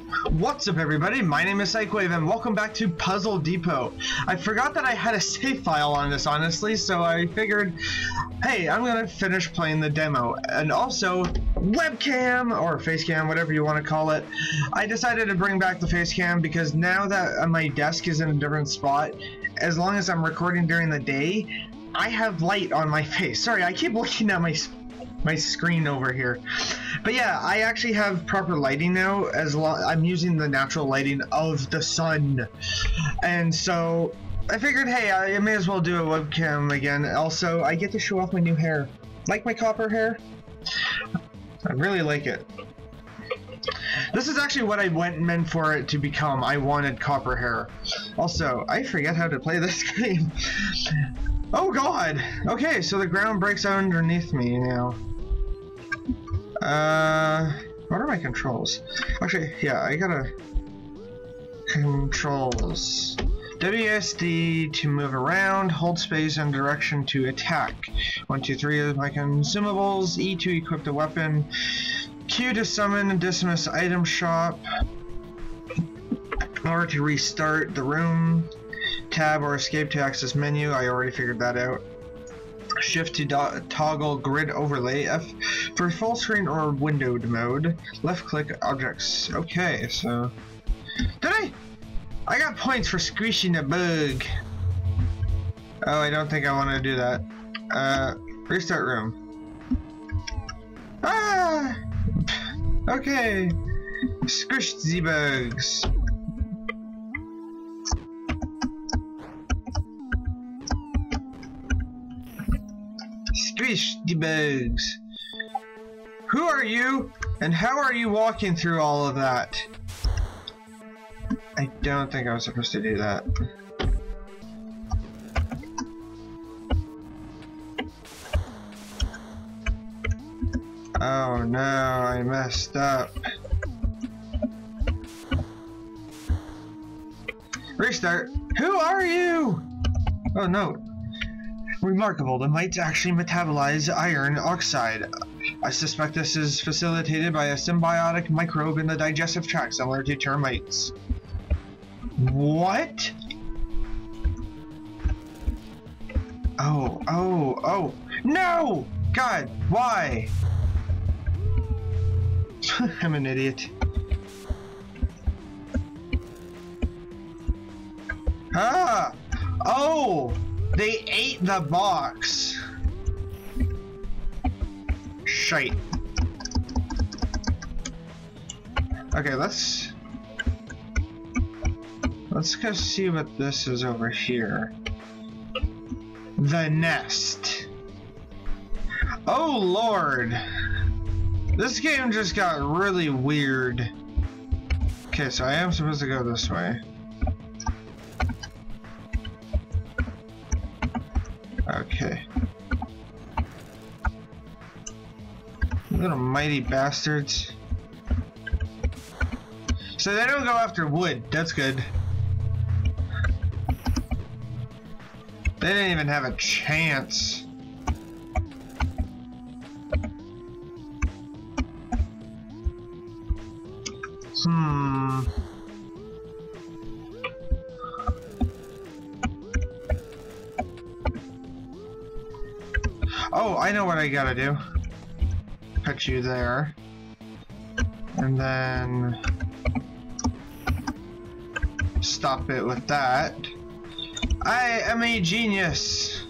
What's up everybody, my name is Psychwave and welcome back to Puzzle Depot. I forgot that I had a save file on this honestly, so I figured, hey, I'm gonna finish playing the demo. And also, webcam, or facecam, whatever you want to call it. I decided to bring back the facecam because now that my desk is in a different spot, as long as I'm recording during the day, I have light on my face. Sorry, I keep looking at my screen over here. But yeah, I actually have proper lighting now. I'm using the natural lighting of the sun, and so I figured, hey, I may as well do a webcam again. Also, I get to show off my new hair. Like my copper hair? I really like it. This is actually what I meant for it to become. I wanted copper hair. Also, I forget how to play this game. Oh god! Okay, so the ground breaks out underneath me now. What are my controls? Actually, yeah, I gotta... Controls. WSD to move around, hold space and direction to attack. 1, 2, 3 is my consumables, E to equip the weapon, Q to summon and dismiss item shop, R to restart the room, tab or escape to access menu, I already figured that out. Shift to toggle grid overlay, F for full screen or windowed mode, left click objects. Okay, so I got points for squishing a bug. Oh, I don't think I want to do that. Restart room. Ah! Okay. Squish the bugs. Squish the bugs. Who are you, and how are you walking through all of that? I don't think I was supposed to do that. Oh no, I messed up. Restart. Who are you? Oh no. Remarkable, the mites actually metabolize iron oxide. I suspect this is facilitated by a symbiotic microbe in the digestive tract similar to termites. What? Oh. No! God, why? I'm an idiot. Ah! Oh! They ate the box. Shite. Okay, let's go see what this is over here. The nest. Oh lord. This game just got really weird. Okay, so I am supposed to go this way. Okay. Little mighty bastards. So they don't go after wood, that's good. They didn't even have a chance. Oh, I know what I gotta do. Put you there. And then stop it with that. I am a genius.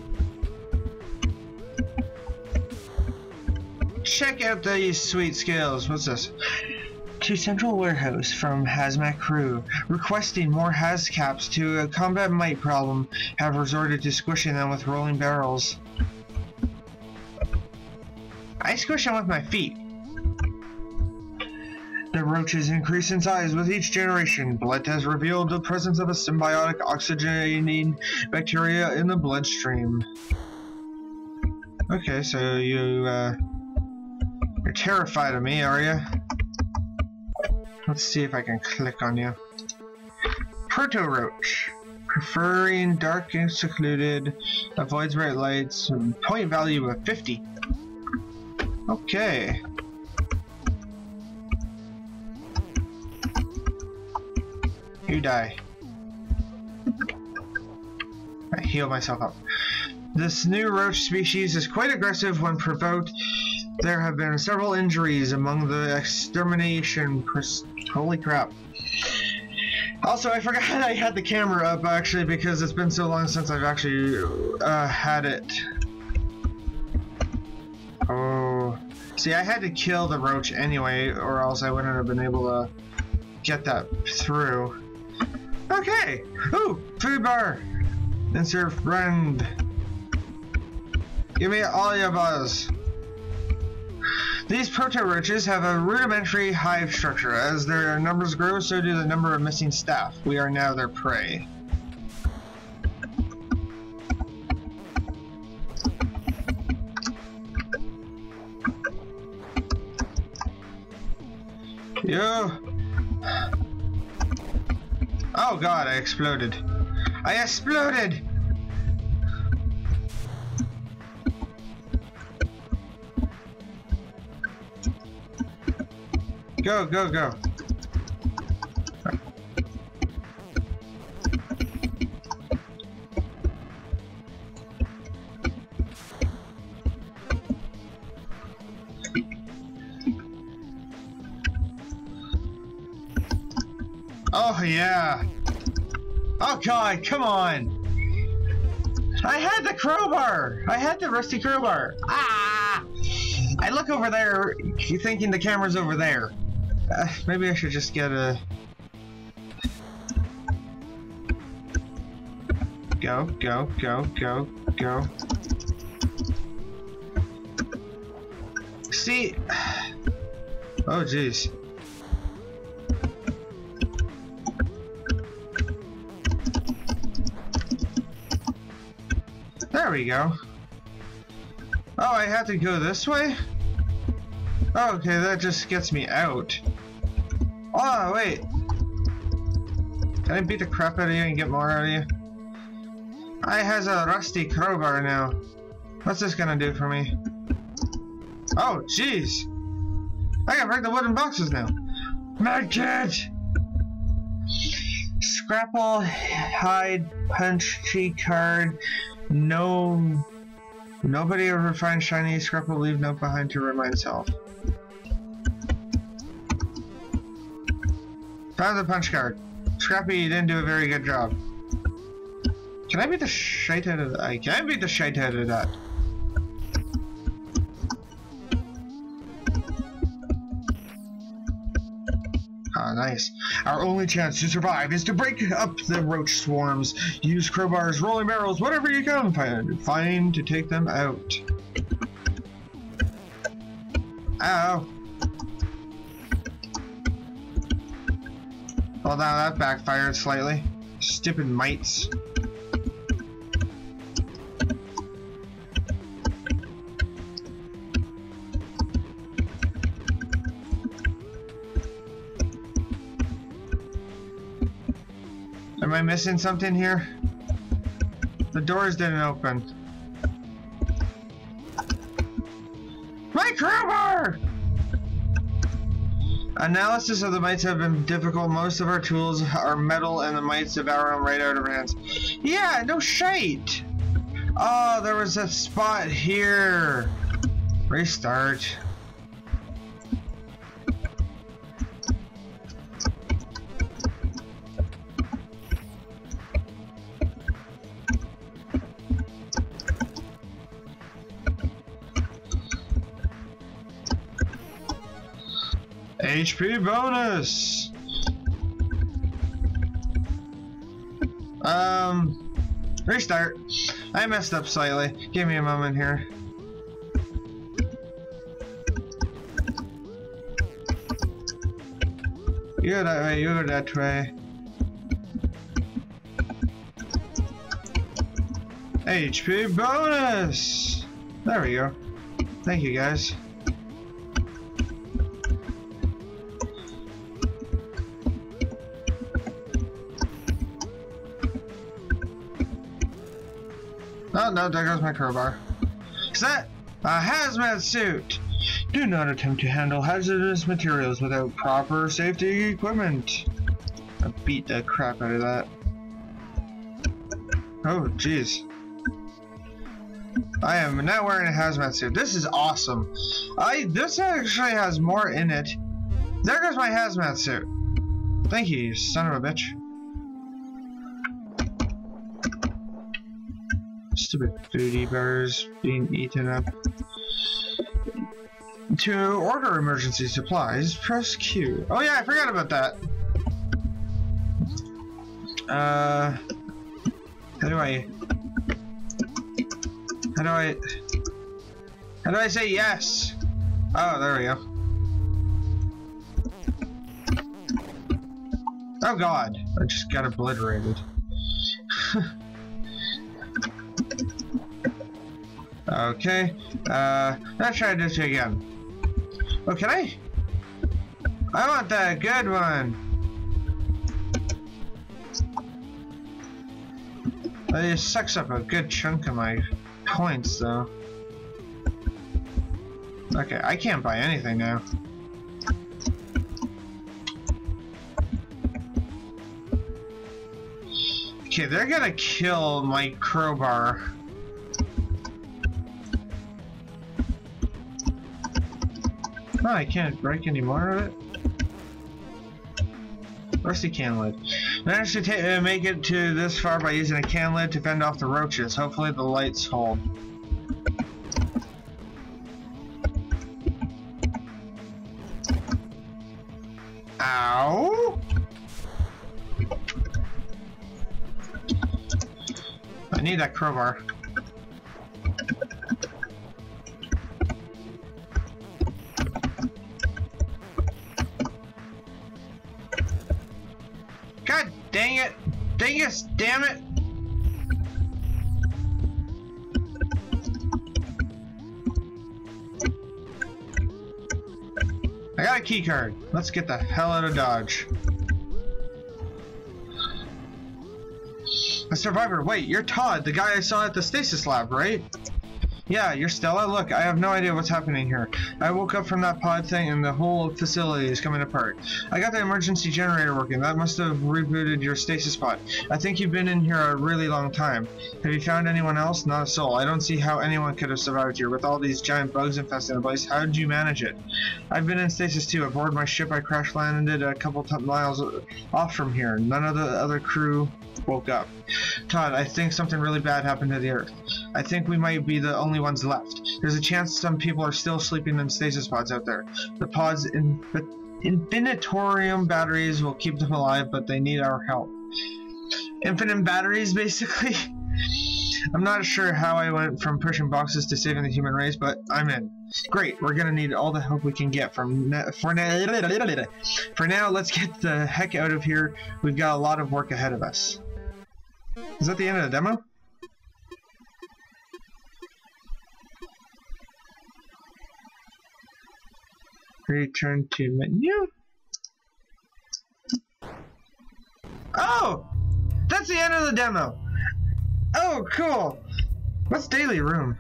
Check out these sweet skills. What's this? To Central Warehouse from Hazmat Crew. Requesting more Hazcaps to combat mite problem. Have resorted to squishing them with rolling barrels. I squish them with my feet. The roaches increase in size with each generation. Blood test revealed the presence of a symbiotic oxygenating bacteria in the bloodstream. Okay, so you're terrified of me, are you? Let's see if I can click on you. Proto-roach. Preferring dark and secluded. Avoids bright lights. Point value of 50. Okay. You die. I heal myself up. This new roach species is quite aggressive when provoked. There have been several injuries among the extermination. Holy crap. Also, I forgot I had the camera up actually because it's been so long since I've actually had it. Oh. See, I had to kill the roach anyway, or else I wouldn't have been able to get that through. Okay. Ooh, food bar. Insert friend. Give me all your buzz. These proto-roaches have a rudimentary hive structure. As their numbers grow, so do the number of missing staff. We are now their prey. Yo! Oh god, I exploded. I exploded! Go, go, go. Oh, yeah. Oh, God, come on. I had the crowbar. I had the rusty crowbar. Ah! I look over there thinking the camera's over there. Maybe I should just get a... Go, go, go, go, go. See... Oh, jeez. There we go. Oh, I have to go this way? Oh, okay, that just gets me out. Oh, wait. Can I beat the crap out of you and get more out of you? I has a rusty crowbar now. What's this gonna do for me? Oh, jeez. I can break the wooden boxes now. Medkit! Scrapple, hide, punch, cheat card. No. Nobody ever finds shiny Scrapple, leave note behind to remind self. Found the punch card. Scrappy, you didn't do a very good job. Can I beat the shite out of that? I can beat the shite out of that. Ah, nice. Our only chance to survive is to break up the roach swarms. Use crowbars, rolling barrels, whatever you can find to take them out. Ow. Well, now that backfired slightly. Stupid mites. Am I missing something here? The doors didn't open. My crowbar! Analysis of the mites have been difficult. Most of our tools are metal and the mites have run right out of our hands. Yeah, no shite! Oh, there was a spot here. Restart. HP bonus! Restart. I messed up slightly. Give me a moment here. You go that way, you go that way. HP bonus! There we go. Thank you guys. Oh no, there goes my crowbar. Set! A hazmat suit! Do not attempt to handle hazardous materials without proper safety equipment. I beat the crap out of that. Oh, jeez. I am now wearing a hazmat suit. This is awesome. This actually has more in it. There goes my hazmat suit. Thank you, you son of a bitch. Stupid foodie bars being eaten up. To order emergency supplies, press Q. Oh yeah, I forgot about that. How do I say yes? Oh, there we go. Oh god, I just got obliterated. Okay, let's try this again. Oh, can I? I want that good one. It sucks up a good chunk of my points, though. Okay, I can't buy anything now. Okay, they're gonna kill my crowbar. Oh, I can't break any more of it. Rusty can lid. Managed to make it to this far by using a can lid to fend off the roaches. Hopefully the lights hold. Ow! I need that crowbar. God dang it! Dingus, damn it! I got a key card. Let's get the hell out of Dodge. A survivor. Wait, you're Todd, the guy I saw at the stasis lab, right? Yeah, you're Stella. Look, I have no idea what's happening here. I woke up from that pod thing and the whole facility is coming apart. I got the emergency generator working. That must have rebooted your stasis pod. I think you've been in here a really long time. Have you found anyone else? Not a soul. I don't see how anyone could have survived here. With all these giant bugs infesting the place, how did you manage it? I've been in stasis too. Aboard my ship, I crash landed a couple miles off from here. None of the other crew woke up. Todd, I think something really bad happened to the Earth. I think we might be the only ones left. There's a chance some people are still sleeping in stasis pods out there. The pods infinitorium batteries will keep them alive, but they need our help. Infinite batteries, basically? I'm not sure how I went from pushing boxes to saving the human race, but I'm in. Great, we're gonna need all the help we can get for now, let's get the heck out of here. We've got a lot of work ahead of us. Is that the end of the demo? Return to menu. Oh! That's the end of the demo! Oh, cool! What's Daily Room?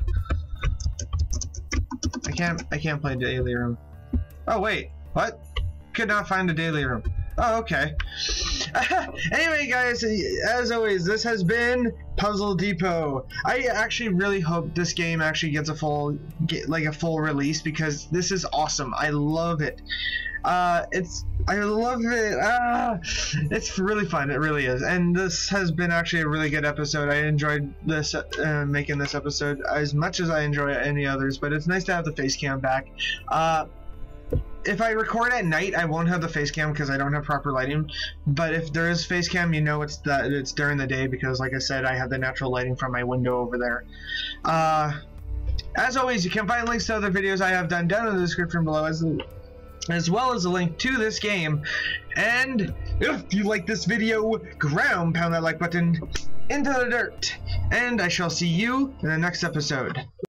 I can't play Daily Room. Oh wait, what? Could not find a Daily Room. Oh, okay. Anyway, guys, as always, this has been Puzzle Depot. I actually really hope this game actually gets a full release because this is awesome. I love it. I love it. It's really fun. It really is. And this has been actually a really good episode. I enjoyed this making this episode as much as I enjoy any others. But it's nice to have the face cam back. If I record at night, I won't have the face cam because I don't have proper lighting. But if there is face cam, you know it's during the day because, like I said, I have the natural lighting from my window over there. As always, you can find links to other videos I have done down in the description below, as well as a link to this game. And if you like this video, pound that like button into the dirt. And I shall see you in the next episode.